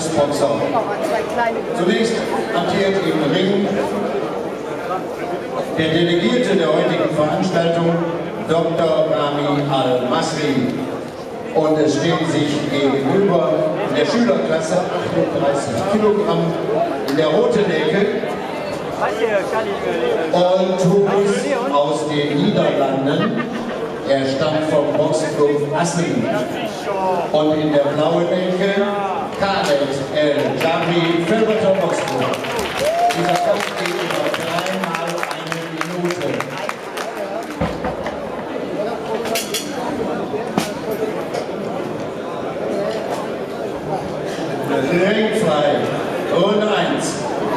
Berufsboxer. Zunächst amtiert im Ring der Delegierte der heutigen Veranstaltung, Dr. Rami Al-Masri. Und es stehen sich gegenüber in der Schülerklasse 38 Kilogramm in der roten Ecke Olthuis aus den Niederlanden. Er stammt vom Boxclub Assen. Und in der blauen Ecke Khaled El-Jabi, Felberter Boxclub. Dieser Kampf geht über 3 mal 1 Minute. Ringfrei, Runde 1.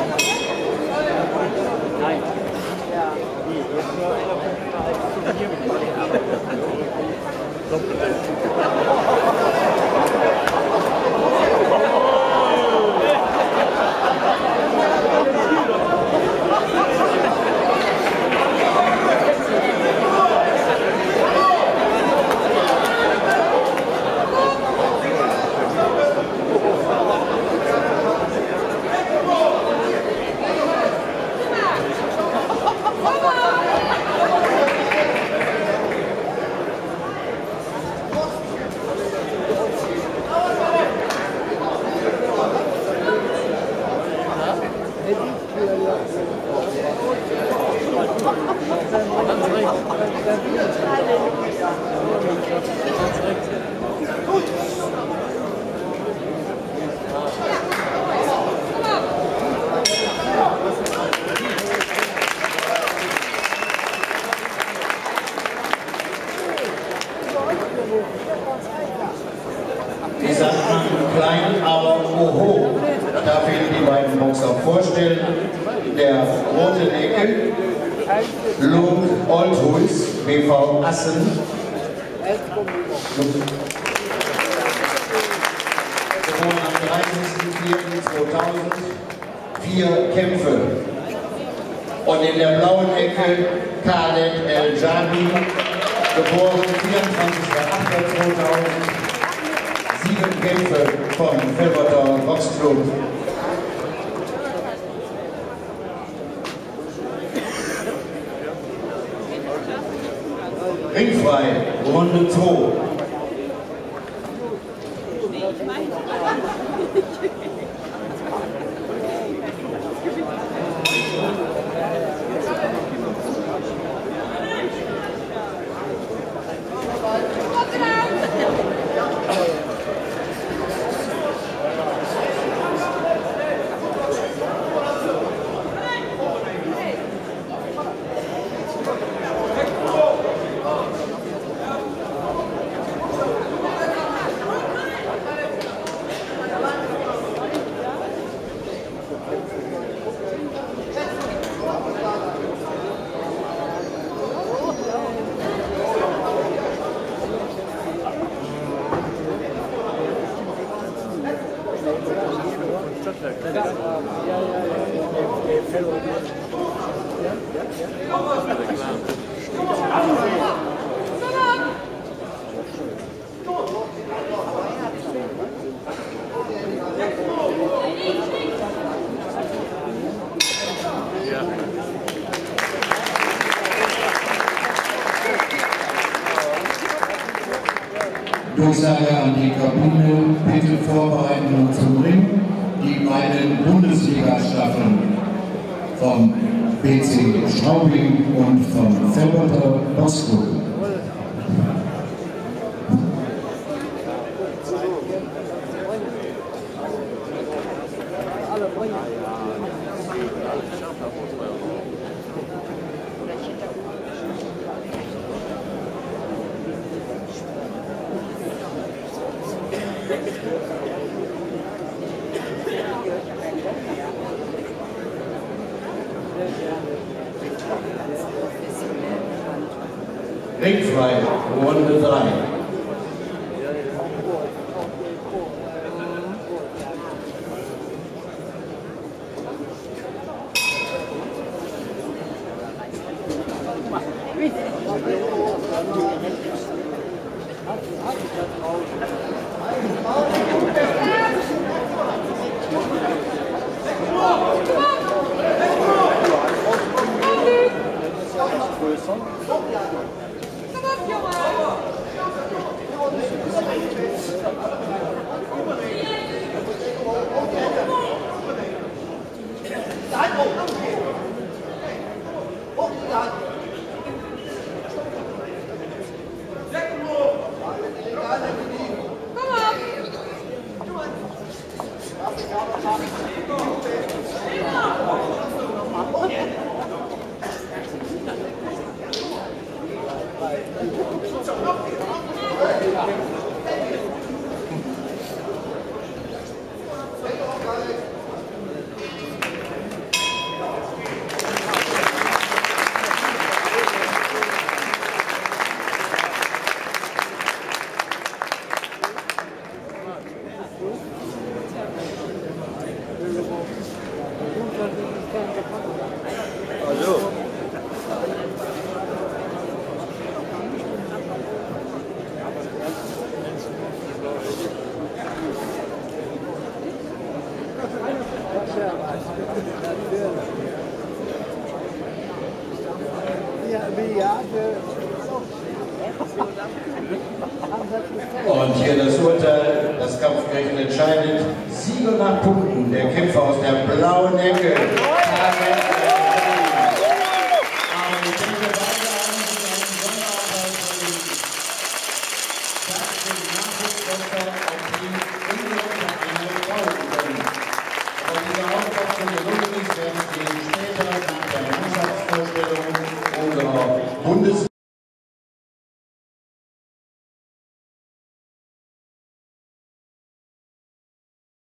Die sagt man klein, aber oho. Darf ich die beiden Boxer vorstellen. Der rote Ecke, Luke Olthuis, BV Assen. Geboren am 30.04.2000, 4 Kämpfe. Und in der blauen Ecke Khaled El-Jabi, geboren 24.08.2000, 7 Kämpfe vom Felberter Boxclub. Ringfrei, Runde 2. Durchsage an die Kabine, bitte vorbereiten zum Ring die beiden Bundesliga-Staffeln vom BC Straubing und vom Felberter Boxclub. Ringfrei, Runde 3. Und hier das Urteil, das Kampfgericht entscheidet, Sieger nach Punkten, der Kämpfer aus der blauen Ecke.